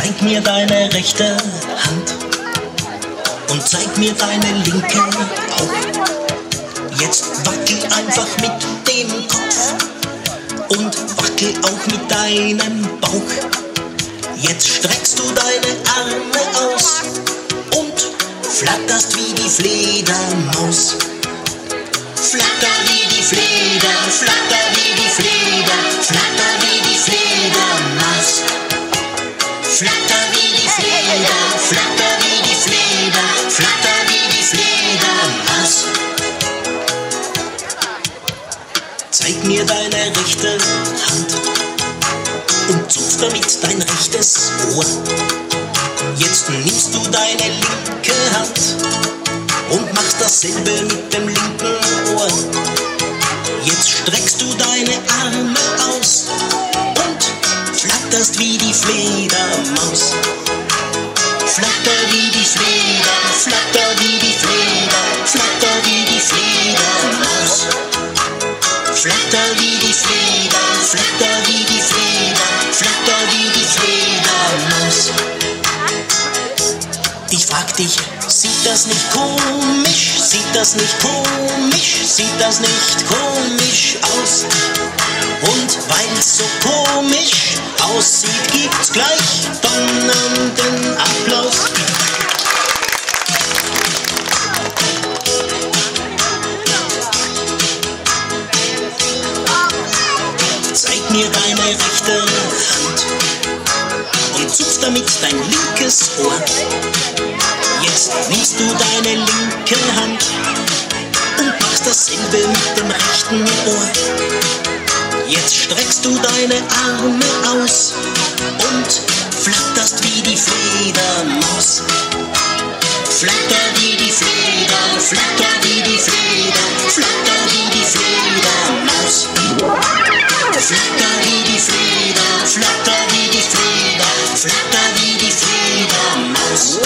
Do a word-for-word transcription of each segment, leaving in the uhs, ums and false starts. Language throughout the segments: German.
Zeig mir deine rechte Hand und zeig mir deine linke auch. Jetzt wackel einfach mit dem Kopf und wackel auch mit deinem Bauch. Jetzt streckst du deine Arme aus und flatterst wie die Fledermaus. Flatter wie die Fleder, flatter wie die Fleder, flatter wie die Fledermaus. Flatter wie die Fleder, flatter wie die Fleder, flatter wie die Fledermaus. Zeig mir deine rechte Hand und zupf damit dein rechtes Ohr. Jetzt nimmst du deine linke Hand und machst dasselbe mit dem linken Ohr. Jetzt streckst du deine Arme aus und flatterst wie die Fledermaus. Flatter wie die Fleder, flatter wie die Fleder, flatter wie die Fledermaus. Flatter wie die Fleder, flatter wie die Fleder, flatter wie die Fledermaus. Ich frag dich, sieht das nicht komisch, sieht das nicht komisch, sieht das nicht komisch aus? Und weil's so komisch aussieht, gibt's gleich donnernden Applaus. Zeig mir deine rechte Hand und zupf damit dein linkes Ohr. Jetzt nimmst du deine linke Hand und machst dasselbe mit dem rechten Ohr. Jetzt streckst du deine Arme aus und flatterst wie die Fledermaus. Flatter wie die Fleder, flatter wie die Fleder, flatter wie die Fledermaus. Flatter wie die Fleder, flatter wie die Fleder, flatter wie die Fledermaus.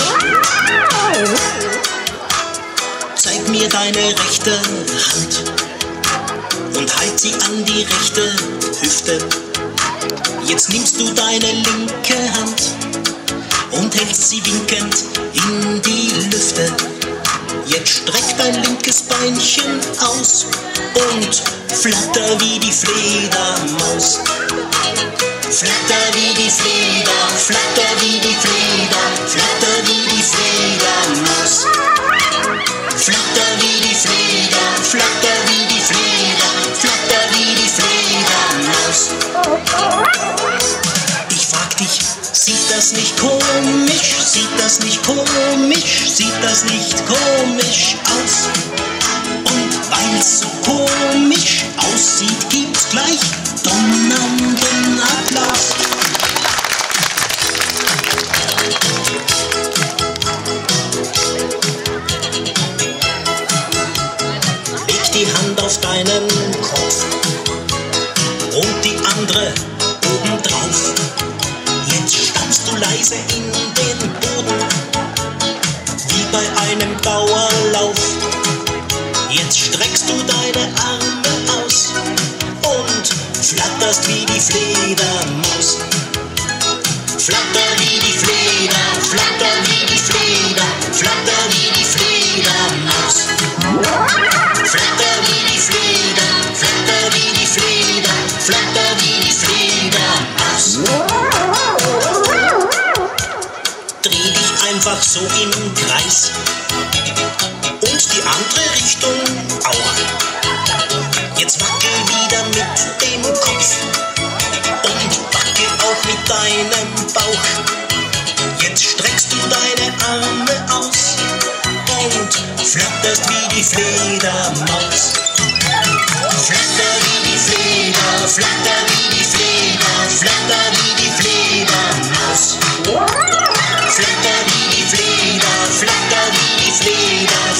Zeig mir deine rechte Hand und halt sie an die rechte Hüfte. Jetzt nimmst du deine linke Hand und hältst sie winkend in die Lüfte. Jetzt streck dein linkes Beinchen aus und flatter wie die Fledermaus. Flatter wie die Fleder, flatter wie die Fleder, flatter wie die Fledermaus. Flatter wie die Fleder, flatter wie die Fleder, flatter wie die Fledermaus. Ich frag dich, sieht das nicht komisch, sieht das nicht komisch, sieht das nicht komisch aus? Und weil's so komisch aussieht, gibt's gleich donnernden Applaus. Leg die Hand auf deinen Kopf und die andere oben drauf. Jetzt stampfst du leise in den Boden, wie bei einem Dauerlauf. Jetzt streckst du deine Arme aus und flatterst wie die Fledermaus. Flatter wie die Fleder, flatter wie die Fleder, flatter wie die Fledermaus. Flatter wie die Fleder, flatter wie die Fleder, flatter wie die Fledermaus. Dreh dich einfach so im Kreis und die andere Richtung auch. Jetzt wackel wieder mit dem Kopf und wackel auch mit deinem Bauch. Jetzt streckst du deine Arme aus und flatterst wie die Fledermaus. Flatter wie die Fleder, flatter wie die Fleder, flatter wie die Fledermaus. Flatter wie die Fleder, flatter wie die Fleder,